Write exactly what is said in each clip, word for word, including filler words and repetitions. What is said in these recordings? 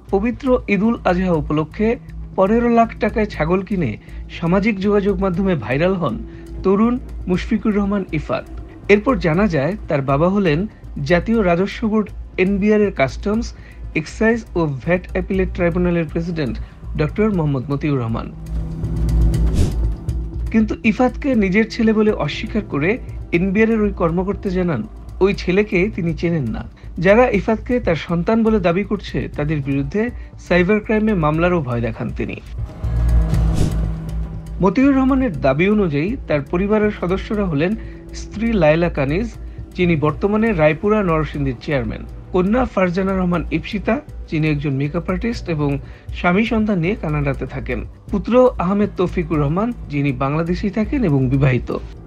পবিত্র ঈদুল আজহা উপলক্ষে পনেরো লাখ টাকায় ছাগল কিনে সামাজিক যোগাযোগ মাধ্যমে ভাইরাল হন তরুণ মুশফিকুর রহমান ইফাত। এরপর জানা যায় তার বাবা হলেন জাতীয় রাজস্ব বোর্ড এনবিআর এর কাস্টমস, এক্সাইজ ও ভ্যাট অ্যাপিলেট ট্রাইব্যুনালের প্রেসিডেন্ট ডক্টর মোহাম্মদ মতিউর রহমান। কিন্তু ইফাতকে নিজের ছেলে বলে অস্বীকার করে এনবিআর এর ওই কর্মকর্তা জানান ওই ছেলেকে তিনি চেনেন না। যারা ইফাতকে তার সন্তান বলে দাবি করছে তাদের বিরুদ্ধে সাইবার ক্রাইমে মামলারও ভয় দেখান তিনি। মতিউর রহমানের দাবি অনুযায়ী তার পরিবারের সদস্যরা হলেন স্ত্রী লায়লা কানিজ, যিনি বর্তমানে রায়পুরা নরসিংদীর চেয়ারম্যান, কন্যা ফারজানা রহমান ইপসিতা, যিনি একজন মেকআপ আর্টিস্ট এবং স্বামী সন্তান নিয়ে কানাডাতে থাকেন, পুত্র আহমেদ তৌফিকুর রহমান, যিনি বাংলাদেশেই থাকেন এবং বিবাহিত।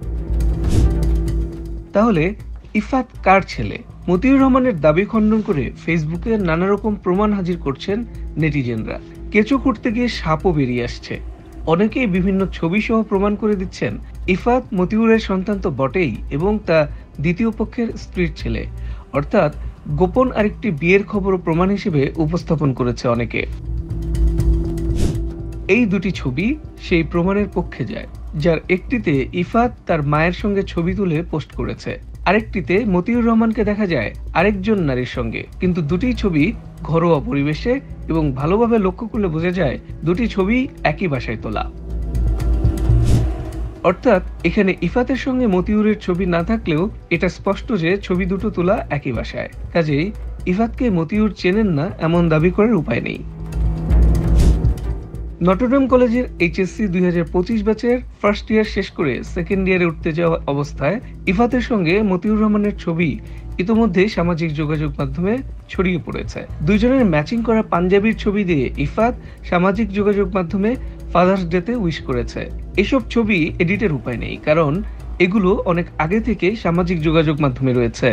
তাহলে ইফাত কার ছেলে? মতিউর রহমানের দাবি খণ্ডন করে ফেসবুকে নানা রকম প্রমাণ হাজির করছেন নেটিজেনরা। কেঁচো খুঁড়তে গিয়ে সাপও বেরিয়ে আসছে। অনেকেই বিভিন্ন ছবি সহ প্রমাণ করে দিচ্ছেন ইফাত মতিউরের সন্তান তো বটেই এবং তা দ্বিতীয় পক্ষের স্ত্রীর ছেলে, অর্থাৎ গোপন আরেকটি বিয়ের খবর প্রমাণ হিসেবে উপস্থাপন করেছে অনেকে। এই দুটি ছবি সেই প্রমাণের পক্ষে যায়, যার একটিতে ইফাত তার মায়ের সঙ্গে ছবি তুলে পোস্ট করেছে, আরেকটিতে মতিউর রহমানকে দেখা যায় আরেকজন নারীর সঙ্গে। কিন্তু দুটি ছবি ঘরোয়া পরিবেশে এবং ভালোভাবে লক্ষ্য করলে বোঝা যায় দুটি ছবি একই বাসায় তোলা। অর্থাৎ এখানে ইফাতের সঙ্গে মতিউরের ছবি না থাকলেও এটা স্পষ্ট যে ছবি দুটো তোলা একই বাসায়। কাজেই ইফাতকে মতিউর চেনেন না এমন দাবি করার উপায় নেই। নটরডেম কলেজের এইচএসসি দুই হাজার পঁচিশ ব্যাচের ফার্স্ট ইয়ার শেষ করে সেকেন্ড ইয়ারে উঠতে যাওয়া অবস্থায় ইফাতের সঙ্গে মতিউর রহমানের ছবি ইতোমধ্যে সামাজিক যোগাযোগ মাধ্যমে ছড়িয়ে পড়েছে। দুইজনের ম্যাচিং করা পাঞ্জাবির ছবি দিয়ে ইফাত সামাজিক যোগাযোগ মাধ্যমে ফাদার্স ডেতে উইশ করেছে। এসব ছবি এডিটের উপায় নেই, কারণ এগুলো অনেক আগে থেকে সামাজিক যোগাযোগ মাধ্যমে রয়েছে।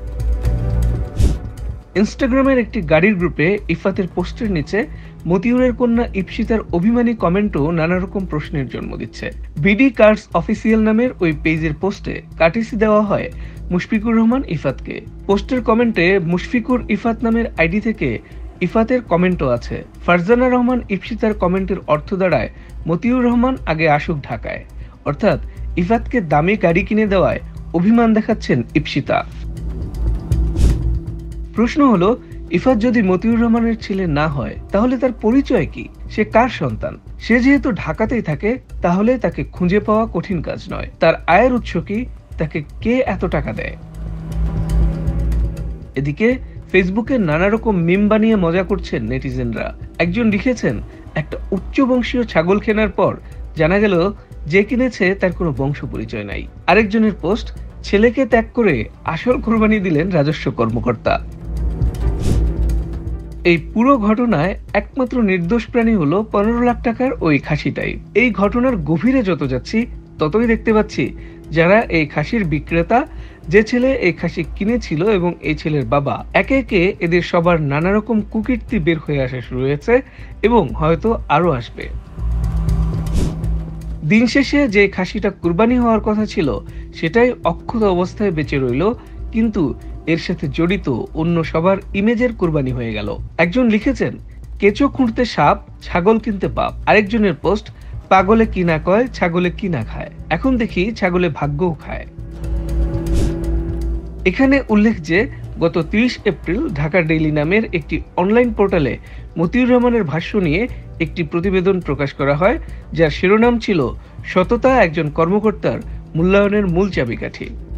ইনস্টাগ্রামের একটি গাড়ির গ্রুপে ইফাতের পোস্টের নিচে মতিউরের কন্যা ইপসিতার অভিমানী কমেন্টও নানা রকম প্রশ্নের জন্ম দিচ্ছে। বিডি কার্ডস অফিসিয়াল নামের ওই পেজের পোস্টে কাটিসি দেওয়া হয় মুশফিকুর রহমান ইফাতকে। পোস্টের কমেন্টে মুশফিকুর ইফাত নামের আইডি থেকে ইফাতের কমেন্টও আছে। ফারজানা রহমান ইপসিতার কমেন্টের অর্থ দাঁড়ায় মতিউর রহমান আগে আসুক ঢাকায়, অর্থাৎ ইফাতকে দামি গাড়ি কিনে দেওয়ায় অভিমান দেখাচ্ছেন ইপসিতা। প্রশ্ন হলো, ইফাত যদি মতিউর রহমানের ছেলে না হয় তাহলে তার পরিচয় কি? সে কার সন্তান? সে যেহেতু ঢাকাতেই থাকে তাহলে তাকে খুঁজে পাওয়া কঠিন কাজ নয়। তার আয়ের উৎস কি? তাকে কে এত টাকা দেয়? এদিকে ফেসবুকে নানা রকম মিম বানিয়ে মজা করছেন নেটিজেনরা। একজন লিখেছেন, একটা উচ্চবংশীয় ছাগল কেনার পর জানা গেল যে কিনেছে তার কোনো বংশ পরিচয় নাই। আরেকজনের পোস্ট, ছেলেকে ত্যাগ করে আসল কোরবানি দিলেন রাজস্ব কর্মকর্তা। এই পুরো ঘটনায় একমাত্র নির্দোষ প্রাণী হলো পনেরো লাখ টাকার ওই খাসিটাই। এই ঘটনার গভীরে যত যাচ্ছি ততই দেখতে পাচ্ছি যারা এই খাসির বিক্রেতা, যে ছেলে এই খাসি কিনেছিল এবং এই ছেলের বাবা, একে একে এদের সবার নানা রকম কুকীর্তি বের হয়ে আসা শুরু হয়েছে এবং হয়তো আরো আসবে। দিন শেষে যে খাসিটা কুরবানি হওয়ার কথা ছিল সেটাই অক্ষত অবস্থায় বেঁচে রইল, কিন্তু এর সাথে জড়িত অন্য সবার ইমেজের কুরবানি হয়ে গেল। একজন লিখেছেন, কেঁচো খুঁড়তে সাপ, ছাগল কিনতে পাপ। আরেকজনের পোস্ট, পাগলে কিনা কয়, ছাগলে কিনা খায়। এখন দেখি ছাগলে ভাগ্যও খায়। এখানে উল্লেখ যে গত তিরিশ এপ্রিল ঢাকা ডেইলি নামের একটি অনলাইন পোর্টালে মতিউর রহমানের ভাষ্য নিয়ে একটি প্রতিবেদন প্রকাশ করা হয়, যার শিরোনাম ছিল সততা একজন কর্মকর্তার মূল্যায়নের মূল চাবিকাঠি।